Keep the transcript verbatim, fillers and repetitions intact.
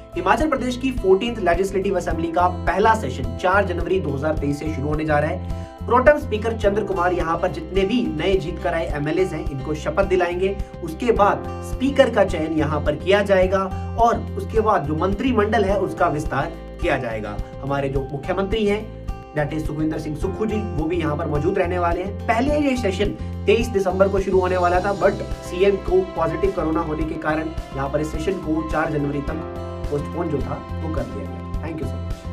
हिमाचल प्रदेश की fourteenth legislative assembly का पहला सेशन चार जनवरी दो हज़ार तेईस से शुरू होने जा रहा है। प्रोटेम स्पीकर चंद्र कुमार यहाँ पर जितने भी नए जीत कर आए एमएलए हैं इनको शपथ दिलाएंगे। उसके बाद स्पीकर का चयन यहाँ पर किया जाएगा और उसके बाद जो मंत्रिमंडल है उसका विस्तार किया जाएगा। हमारे जो मुख्यमंत्री हैं दैट इज सुखविंदर सिंह सुक्खू जी, वो भी यहाँ पर मौजूद रहने वाले हैं। पहले ये सेशन तेईस दिसंबर को शुरू होने वाला था, बट सीएम को पॉजिटिव कोरोना होने के कारण यहाँ पर इस सेशन को चार जनवरी तक पोस्टपोन जो था वो कर दिया गया। Thank you so much.